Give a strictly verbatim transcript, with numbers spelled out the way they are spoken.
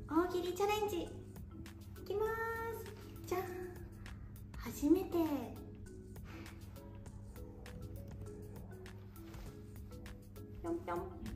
大喜利チャレンジいきます。じゃん。初めてぴょんぴょん。